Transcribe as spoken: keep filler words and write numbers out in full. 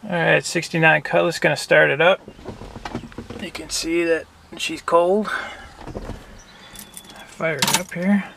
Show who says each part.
Speaker 1: Alright, sixty-nine Cutlass, gonna start it up. You can see that she's cold. Fire it up here.